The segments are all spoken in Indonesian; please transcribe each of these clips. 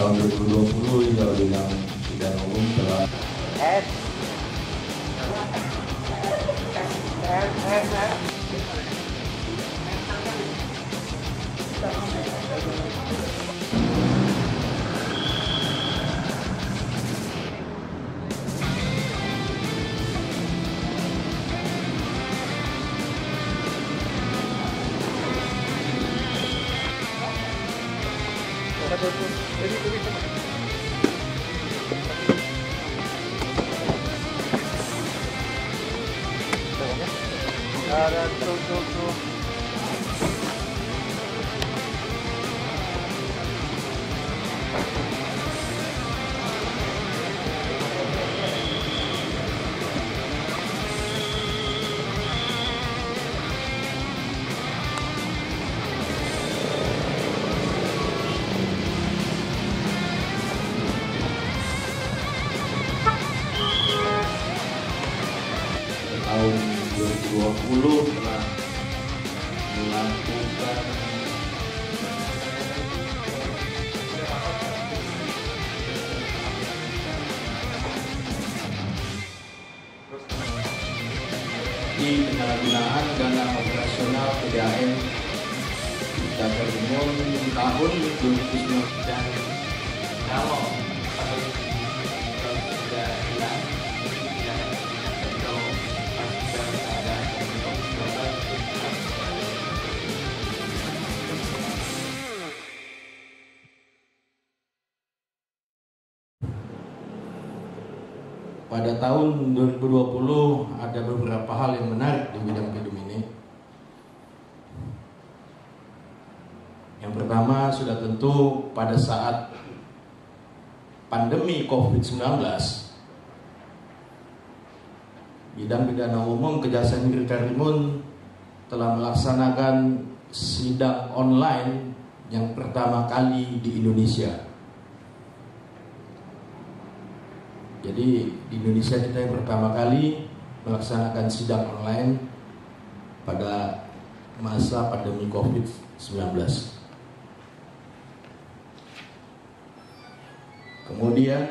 tahun 2020 hingga bidang pidana umum telah tahun 2020 telah melakukan di penyalahgunaan dana operasional PDAM Jakarta Timur tahun 2019 dan kalau pada tahun 2020 ada beberapa hal yang menarik di bidang PIDUM ini. Yang pertama sudah tentu pada saat pandemi COVID-19, bidang pidana umum Kejaksaan Negeri Karimun telah melaksanakan sidang online yang pertama kali di Indonesia. Jadi di Indonesia kita yang pertama kali melaksanakan sidang online pada masa pandemi COVID-19. Kemudian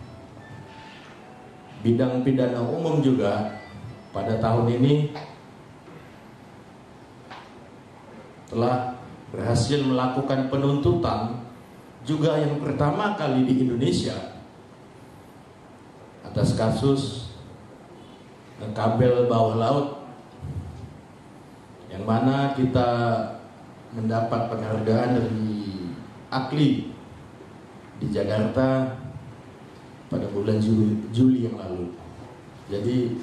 bidang pidana umum juga pada tahun ini telah berhasil melakukan penuntutan juga yang pertama kali di Indonesia atas kasus kabel bawah laut, yang mana kita mendapat penghargaan dari AKLI di Jakarta pada bulan Juli yang lalu. Jadi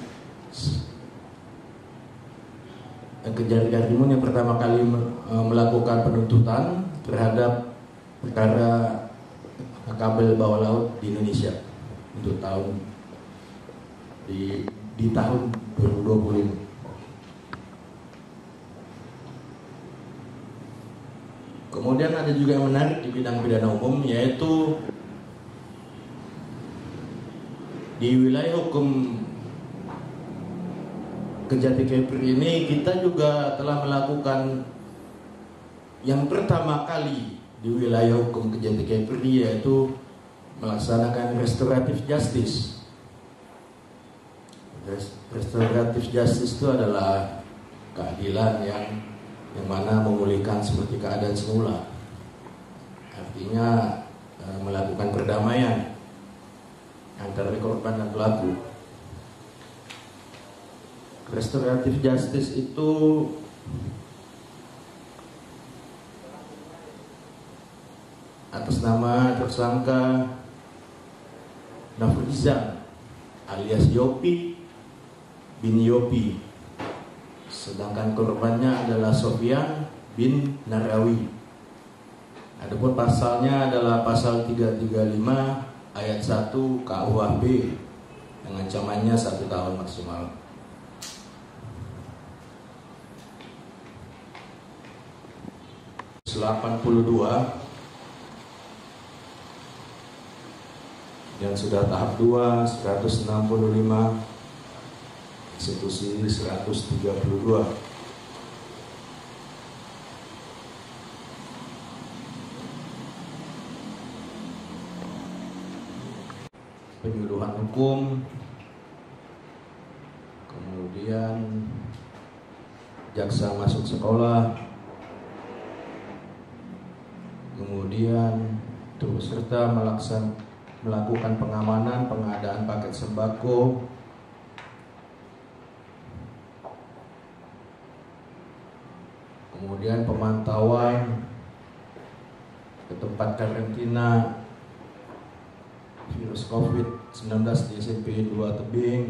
Kejaksaan Karimun yang pertama kali melakukan penuntutan terhadap perkara kabel bawah laut di Indonesia untuk tahun di tahun 2020 ini. Kemudian ada juga yang menarik di bidang pidana umum, yaitu di wilayah hukum Kejati Kepri ini kita juga telah melakukan yang pertama kali di wilayah hukum Kejati Kepri, yaitu melaksanakan restoratif justice. Restoratif justice itu adalah keadilan yang mana memulihkan seperti keadaan semula. Artinya melakukan perdamaian antara korban dan pelaku. Restoratif justice itu atas nama tersangka Nafrizan alias Yopi bin Yopi, sedangkan korbannya adalah Sofyan bin Narawi. Adapun pasalnya adalah pasal 335 ayat 1 KUHP yang ancamannya 1 tahun maksimal. (82) yang sudah tahap 2 165, eksekusi 132. hukum, kemudian jaksa masuk sekolah, kemudian turut serta melakukan pengamanan pengadaan paket sembako, kemudian pemantauan ke tempat karantina virus COVID-19 di SMP 2 Tebing,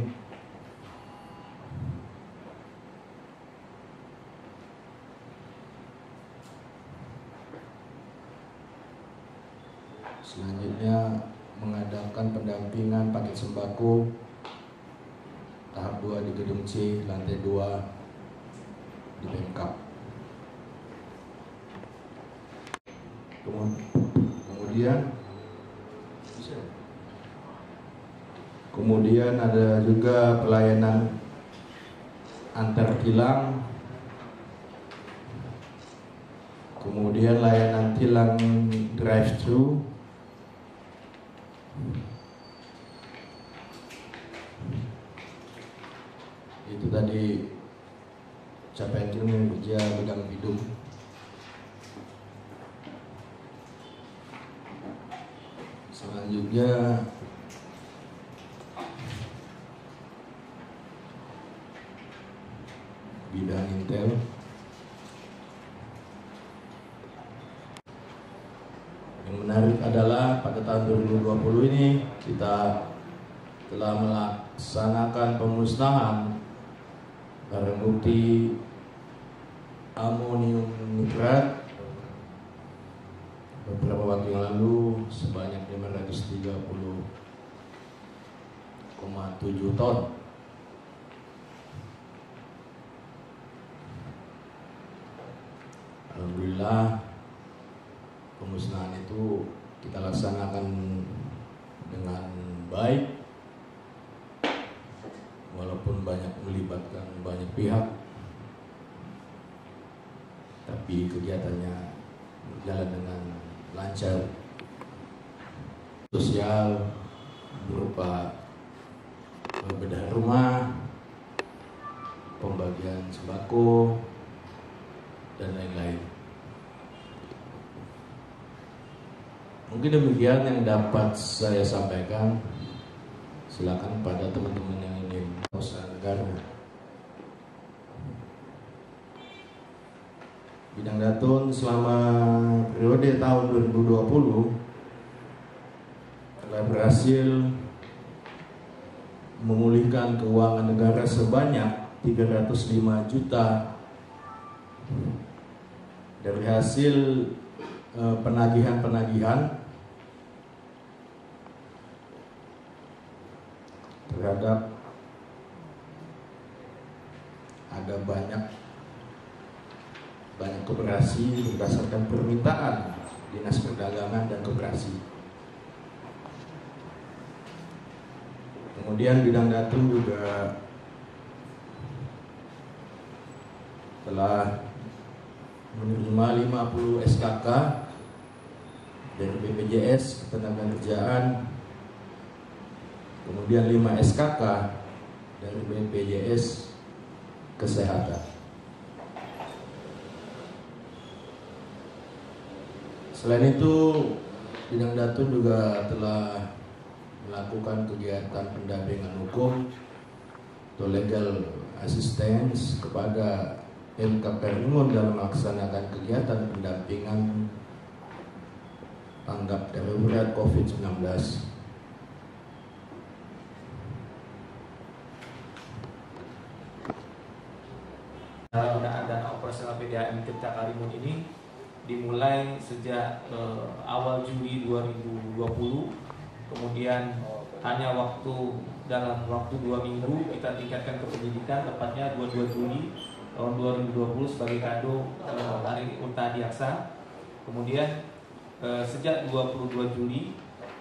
selanjutnya mengadakan pendampingan paket sembako tahap 2 di gedung C lantai 2 di Pemkab. Kemudian ada juga pelayanan antar tilang, kemudian layanan tilang drive-thru, itu tadi capaian kinerja bidang bidung. Selanjutnya bidang intel. Yang menarik adalah pada tahun 2020 ini kita telah melaksanakan pemusnahan barang bukti amonium nitrat beberapa waktu yang lalu sebanyak 530,7 ton. Alhamdulillah pemusnahan itu kita laksanakan dengan baik, walaupun banyak melibatkan banyak pihak, tapi kegiatannya berjalan dengan lancar. Sosial berupa bedah rumah, pembagian sembako, dan lain-lain. Mungkin demikian yang dapat saya sampaikan. Silakan pada teman-teman yang ingin usaha negara. Bidang Datun selama periode tahun 2020 telah berhasil memulihkan keuangan negara sebanyak 305 juta dari hasil penagihan-penagihan terhadap ada banyak koperasi berdasarkan permintaan Dinas Perdagangan dan Koperasi. Kemudian bidang Datun juga telah menerima 50 SKK dari BPJS Ketenagakerjaan, kemudian 5 SKK dari BPJS Kesehatan. Selain itu, bidang Datun juga telah melakukan kegiatan pendampingan hukum atau legal assistance kepada Pemkab Karimun dalam melaksanakan kegiatan pendampingan tanggap darurat COVID-19. Pengadaan operasional PDAM Tirta Karimun ini dimulai sejak awal Juli 2020, kemudian hanya dalam waktu 2 minggu kita tingkatkan ke penyidikan, tepatnya 22 Juli tahun 2020 sebagai kado Hari Unta Adiaksa. Kemudian sejak 22 Juli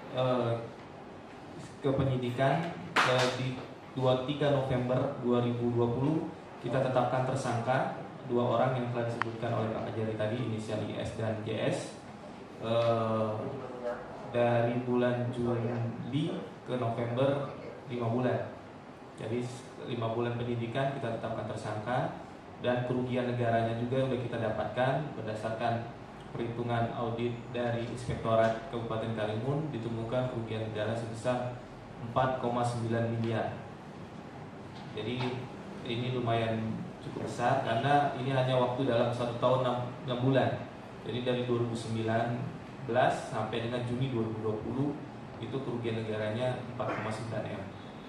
ke penyidikan di 23 November 2020 kita tetapkan tersangka 2 orang yang telah disebutkan oleh Pak Ajari tadi, inisial IS dan JS. Dari bulan Juli ke November 5 bulan. Jadi 5 bulan penyidikan kita tetapkan tersangka, dan kerugian negaranya juga sudah kita dapatkan berdasarkan perhitungan audit dari Inspektorat Kabupaten Karimun, ditemukan kerugian negara sebesar 4,9 miliar. Jadi ini lumayan cukup besar karena ini hanya waktu dalam 1 tahun 6 bulan. Jadi dari 2019 sampai dengan Juni 2020 itu kerugian negaranya 4,9 M.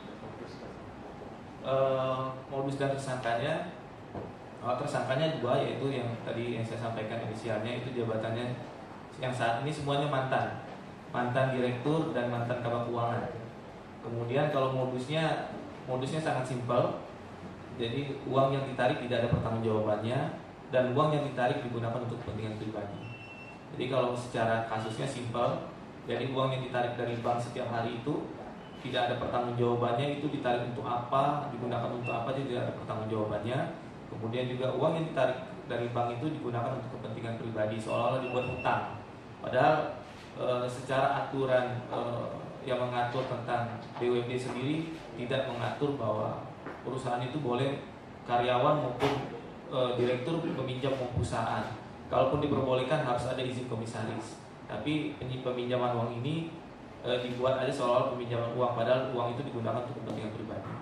Modus dan tersangkanya, tersangkanya 2, yaitu yang tadi yang saya sampaikan inisialnya, itu jabatannya yang saat ini semuanya mantan direktur dan mantan kabak keuangan. Kemudian kalau modusnya sangat simpel. Jadi uang yang ditarik tidak ada pertanggungjawabannya, dan uang yang ditarik digunakan untuk kepentingan pribadi. Jadi kalau secara kasusnya simpel, jadi uang yang ditarik dari bank setiap hari itu tidak ada pertanggungjawabannya, itu ditarik untuk apa, digunakan untuk apa, jadi tidak ada pertanggungjawabannya. Kemudian juga uang yang ditarik dari bank itu digunakan untuk kepentingan pribadi, seolah-olah dibuat utang. Padahal secara aturan yang mengatur tentang BUMD sendiri tidak mengatur bahwa perusahaan itu boleh karyawan maupun direktur meminjam uang perusahaan. Kalaupun diperbolehkan harus ada izin komisaris. Tapi peminjaman uang ini dibuat aja seolah-olah peminjaman uang, padahal uang itu digunakan untuk kepentingan pribadi.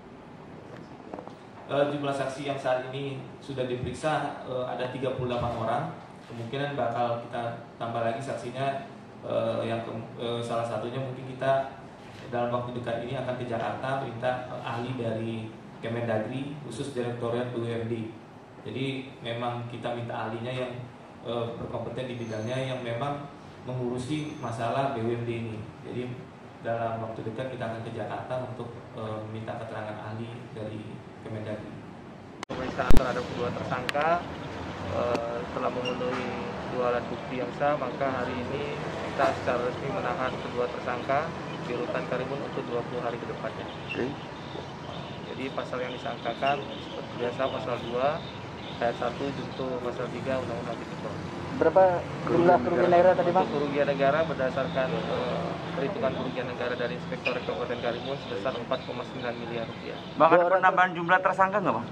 Jumlah saksi yang saat ini sudah diperiksa ada 38 orang. Kemungkinan bakal kita tambah lagi saksinya, salah satunya mungkin kita dalam waktu dekat ini akan ke Jakarta minta ahli dari Kemendagri khusus Direktorat BUMD. Jadi memang kita minta ahlinya yang berkompeten di bidangnya, yang memang mengurusi masalah BUMD ini. Jadi dalam waktu dekat kita akan ke Jakarta untuk minta keterangan ahli dari Kemendagri. Pemeriksaan terhadap kedua tersangka telah memenuhi 2 alat bukti yang sah, maka hari ini kita secara resmi menahan kedua tersangka di Rutan Karimun untuk 20 hari ke depannya. Jadi pasal yang disangkakan seperti biasa pasal 2 ayat 1 junto pasal 3 Undang-Undang Tipikor. Berapa jumlah kerugian negara tadi, Bang? Untuk kerugian negara berdasarkan perhitungan kerugian negara dari Inspektorat Kabupaten Karimun sebesar 4,9 miliar rupiah. Bang, ada penambahan jumlah tersangka nggak, Bang?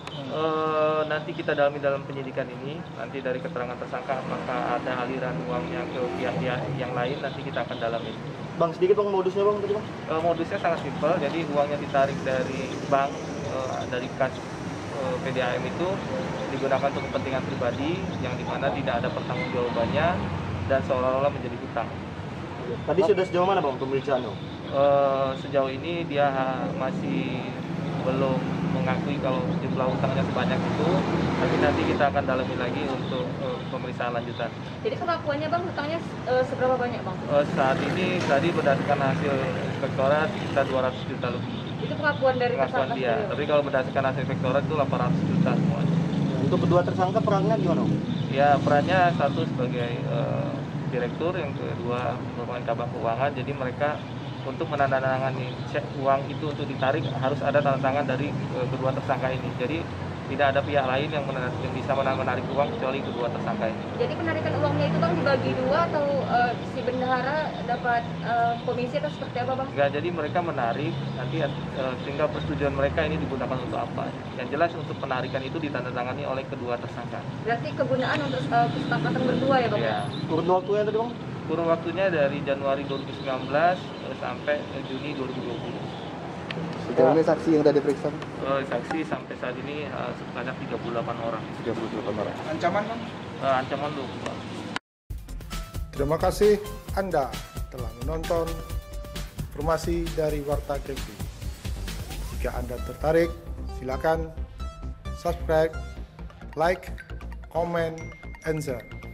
Nanti kita dalami dalam penyidikan ini. Nanti dari keterangan tersangka apakah ada aliran uangnya ke pihak-pihak yang lain, nanti kita akan dalami. Bang, sedikit Bang modusnya, Bang, tadi, Bang? Modusnya sangat simpel. Jadi uangnya ditarik dari bank, dari kas PDAM itu digunakan untuk kepentingan pribadi yang dimana tidak ada pertanggungjawabannya dan seolah-olah menjadi hutang. Tadi sudah sejauh mana, Bang, pemeriksaan? Sejauh ini dia masih belum mengakui kalau jumlah utangnya sebanyak itu, tapi nanti kita akan dalami lagi untuk pemeriksaan lanjutan. Jadi pengakuannya, Bang, hutangnya seberapa banyak, Bang? Saat ini tadi berdasarkan hasil inspektorat kita 200 juta lebih. Itu pengakuan dari pengakuan dia. Tapi kalau berdasarkan hasil inspektorat itu 800 juta semua. Untuk kedua tersangka perannya gimana, Bang? Ya, perannya satu sebagai direktur, yang kedua merupakan kabak keuangan. Jadi mereka untuk menandatangani cek uang itu untuk ditarik harus ada tanda tangan dari kedua tersangka ini. Jadi tidak ada pihak lain yang bisa menarik uang kecuali kedua tersangka ini. Jadi penarikan uangnya itu, Bang, dibagi 2 atau si bendahara dapat komisi atau seperti apa, Bang? Enggak, jadi mereka menarik, nanti tinggal persetujuan mereka ini digunakan untuk apa. Yang jelas untuk penarikan itu ditandatangani oleh kedua tersangka. Berarti kegunaan untuk kesepakatan berdua ya, Bang? Ya. Kurun waktunya tadi, Bang? Kurun waktunya dari Januari 2019 sampai Juni 2020. Sejauh ini saksi yang tadi diperiksa? Saksi sampai saat ini sebanyak 38 orang. 38 orang. Ancaman, Bang? Ancaman 20. Terima kasih Anda telah menonton informasi dari Warta Kripto. Jika Anda tertarik, silakan subscribe, like, comment, and share.